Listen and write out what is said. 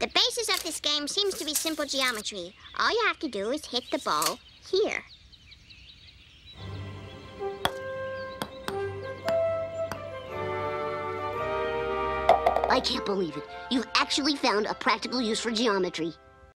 The basis of this game seems to be simple geometry. All you have to do is hit the ball here. I can't believe it. You've actually found a practical use for geometry.